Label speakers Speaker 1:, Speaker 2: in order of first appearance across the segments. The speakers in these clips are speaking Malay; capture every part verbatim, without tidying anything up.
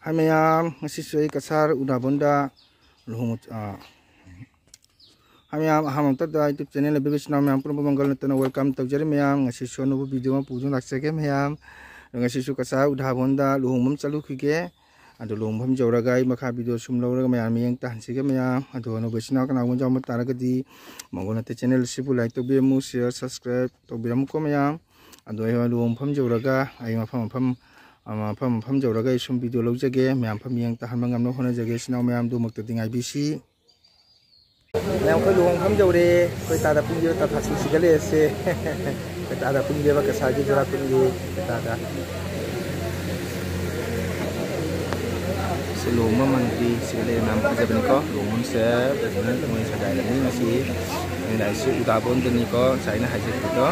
Speaker 1: Hai mayam, ngasi suai kasar udah bonda luhung ah. Hai mayam, aham tada YouTube channel lebih besar mayam pun pemanggal nonton welcome tak jadi mayam ngasi suai nubu video mah pujung laksa ke mayam ngasi suai kasar udah bonda luhung mem calu kike ada luhung mem jauh ragai maka video sum laura mayam yang tahan sih ke mayam ada nubu besar nak namun jauh matara kedi manggal nonton channel sipu like tu biamu share subscribe tu biamu ko mayam ada yang luhung mem jauh raga ayo mafam mafam ama pam pam jawraga isum video log jage mayam pam yang tahan mangam no hona jage sinau mayam du makta ting I B C mayam ko luang pam jawre ko ta da pinjo ta thasi sigale se ko ta da pinjo ba ka saji jora pinjo ta da se luang ma man di sigale nam ka jabni ko luang se benar mo sa dai ni nasi ni dai su uda bon ni ko sai na haje ko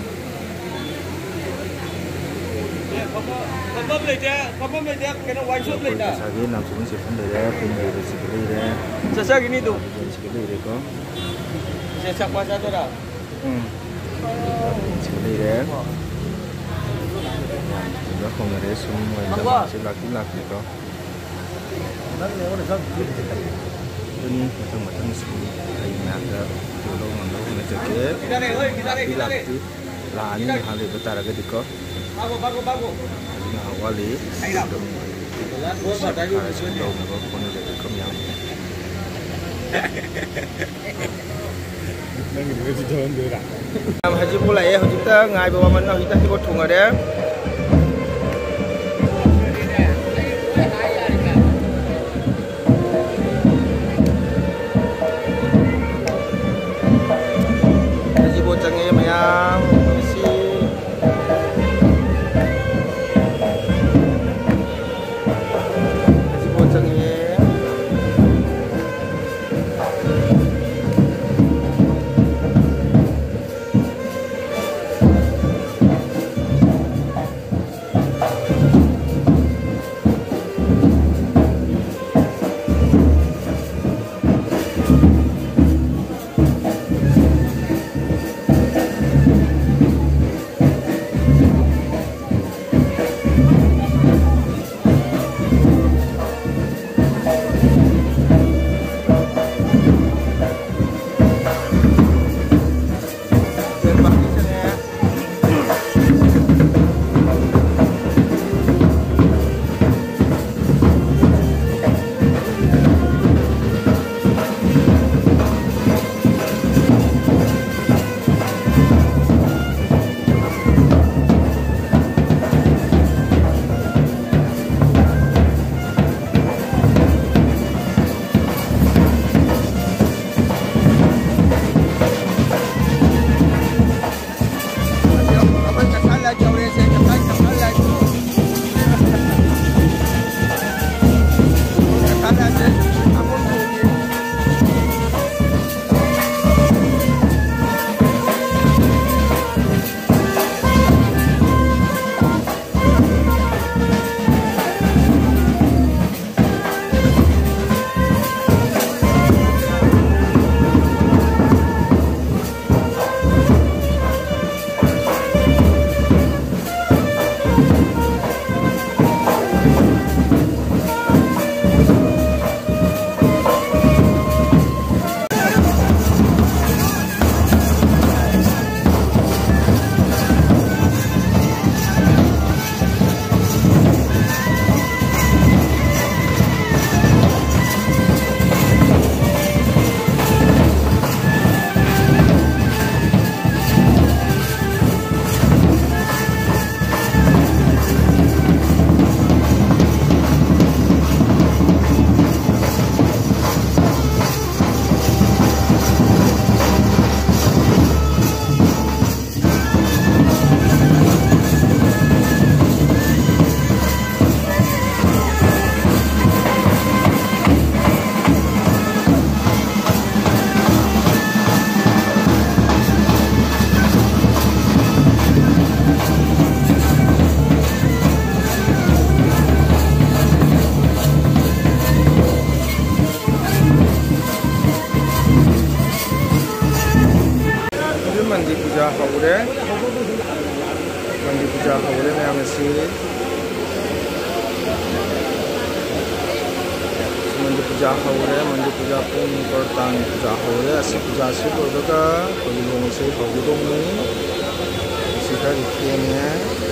Speaker 2: Papa belajar, papa belajar kena wajib belajar.
Speaker 1: Saya ni langsung ni sebab dia punya rezeki dia.
Speaker 2: Sesa gini tu.
Speaker 1: Rezeki dia ko.
Speaker 2: Sesa kuasa tu dah.
Speaker 1: Hmm. Rezeki dia. Dia kau ada semua. Selaki laki ko. Ini macam-macam sekali. Ini ada tolong mandor rezeki.
Speaker 2: Kita ni, oi, kita ni, kita ni.
Speaker 1: Lah ni hal itu betara ke diko.
Speaker 2: Bagus, bagus, bagus.
Speaker 1: Ini awali.
Speaker 2: Kelas dua pada itu sebenarnya.
Speaker 1: Kalau kau nak jadi kemyang. Nanti kita jalan dulu lah. Haji mulai ya, kita ngai bawa mana kita tiba thung ada. Haji bocang ya mayang. puja hawure mandi puja hawure mayam isi मंदिर पूजा हो रहे मंदिर पूजा पुंग करतान पूजा हो रहे असी पूजा से लोगा कोई लोगों से होगुदों में इसी का रिक्तियाँ में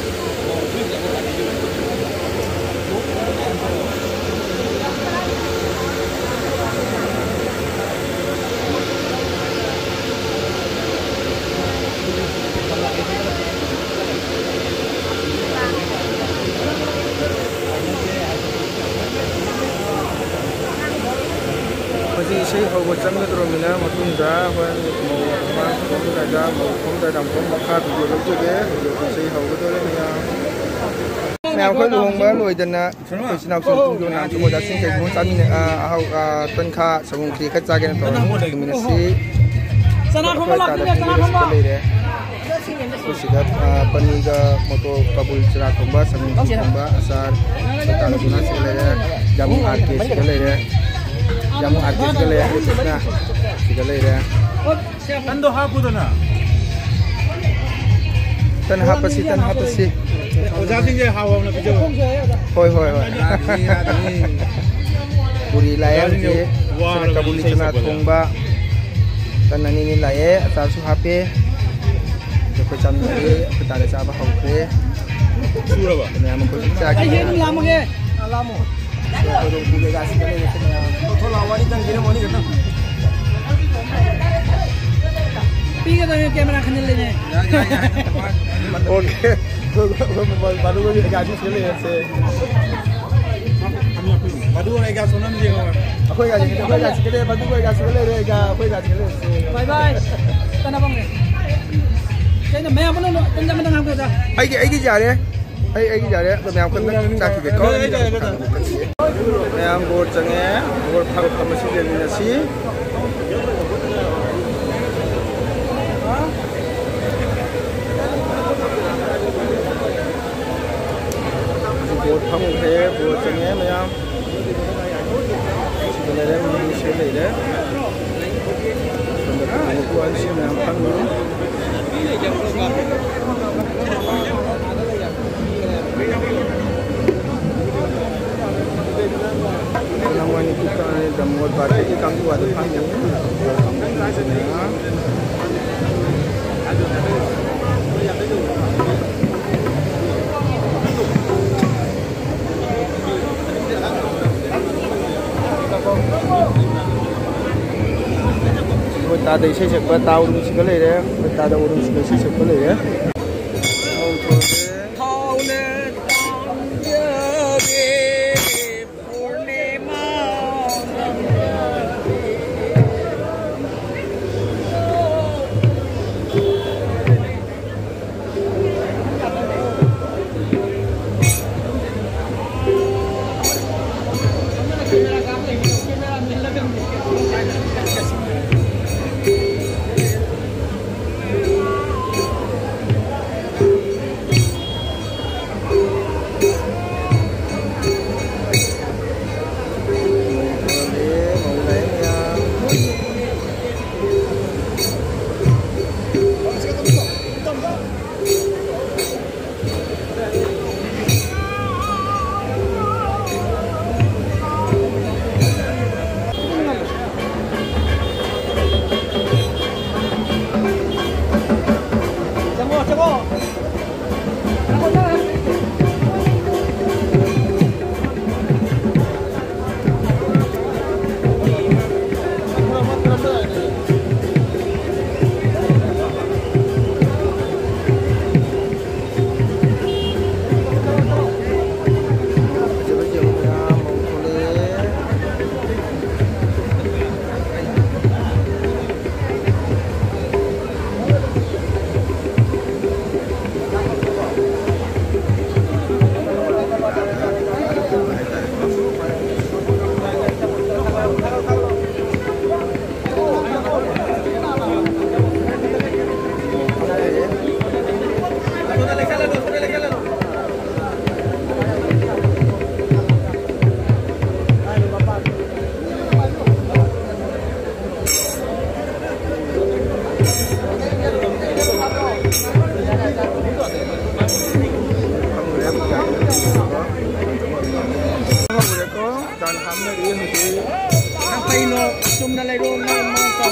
Speaker 1: Masih hawa cangga teromina matunda wan mau apa mau daga mau mau daga mau makan video itu deh masih hawa tu le ya. Mẹ khơi luồng bữa lùi dần à, tôi xin học sinh tung vô nam chúng tôi đã xin cái muốn tám mình à hậu à tuần kha sau một khi khách ra cái này tôi mình sẽ tôi ta đã biết cái này đấy. Tôi sẽ gặp pani cái moto kabul cerak komba sambil komba asal kita lakukan sekali deh jamu arke sekali deh. Jamu artis sekali ya, nah sekali ya.
Speaker 2: Tando hapu tu na.
Speaker 1: Tan apa sih, tan apa sih?
Speaker 2: Oja sing je hawa na pijo.
Speaker 1: Hoi hoi hoi. Puri layang je, sana kabuli cina tungba. Tan nani ni laye, atas su hape. Joko cam ni, kita ada siapa hauke.
Speaker 2: Sura ba.
Speaker 1: Kena yang mengkau cakap.
Speaker 3: Ayah ni lama ke? Lama.
Speaker 1: Orang buka gas sekali ni sana.
Speaker 3: Betul awal ni kan kira mana kita. Pergi ke kamera kena lene.
Speaker 1: Okay. Baru kau ni gas sekali ni.
Speaker 2: Baru orang gas sonam je kau.
Speaker 1: Aku gas sekali, aku gas sekali, baru kau gas sekali ni, aku gas sekali.
Speaker 3: Bye bye. Tanah bang ni. Jadi mana mana tanda mana aku dah.
Speaker 1: Aiki aiki jari. Ai aiki jari. Tapi aku kan tak kira kau. Yang board cengeh, board parut masih jadi nasi. Board kamu he, board cengeh macam. Sebenarnya mungkin sih le. Sebenarnya aku ansih macam kamu. Namanya kita ni dalam barat ini kamu ada panjang, kamu sana. Kita ada isi sekolah tahun sekolah ini, kita ada urus isi sekolah ini.
Speaker 3: nó lại luôn nó nó còn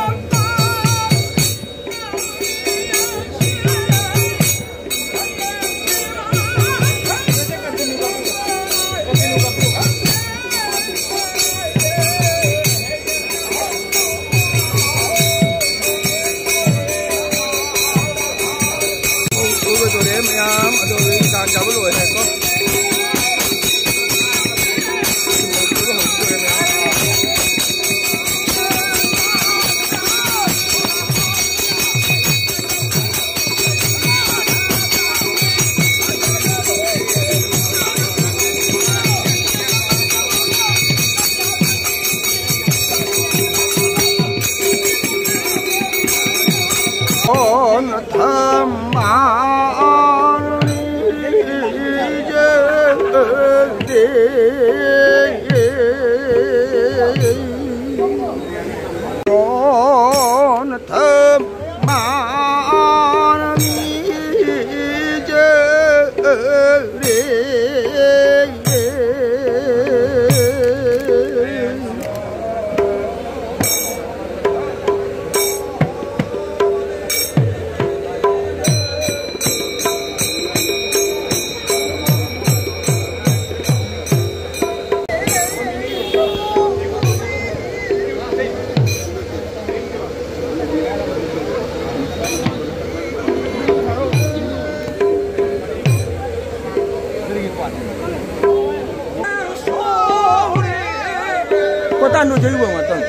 Speaker 3: tan nó chơi vừa mà tận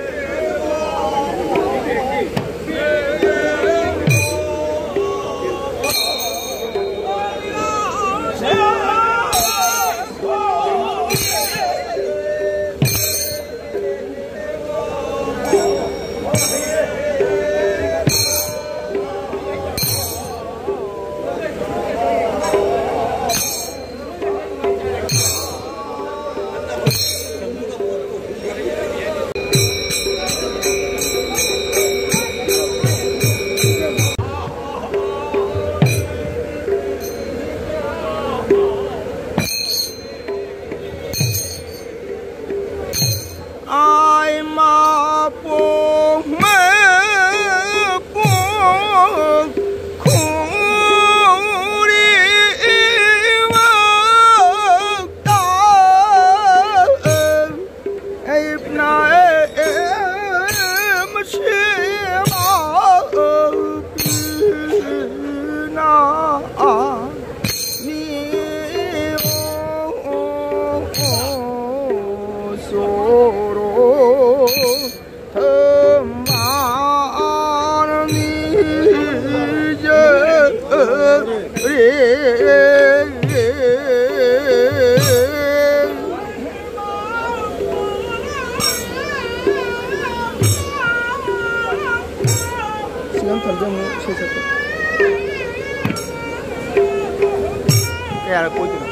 Speaker 3: cái là cuối cùng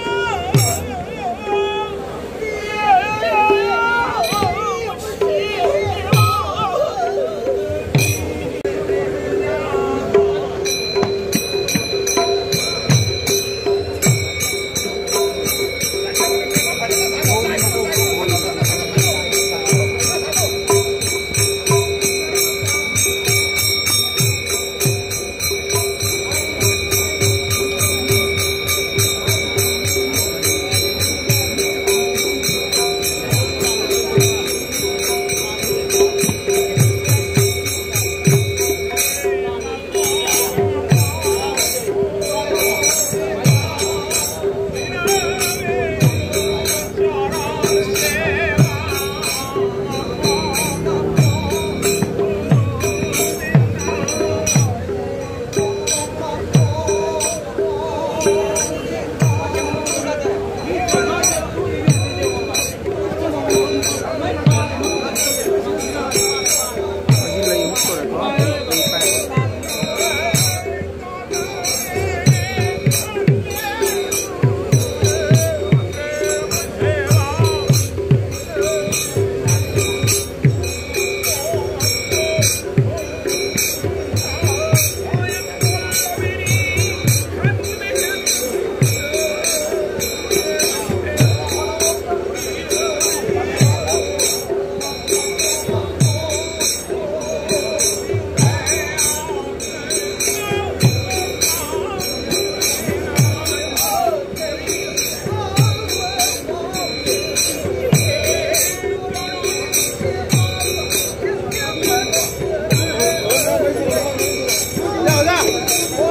Speaker 3: 와.